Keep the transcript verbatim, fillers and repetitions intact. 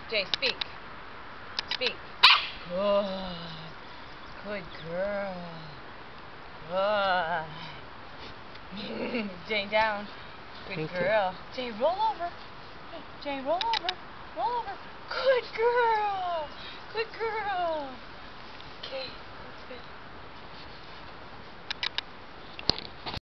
Jay, speak. Speak. Good. Good girl. Good. Jay, down. Good Thank girl. You. Jay, roll over. Jay, roll over. Roll over. Good girl. Good girl.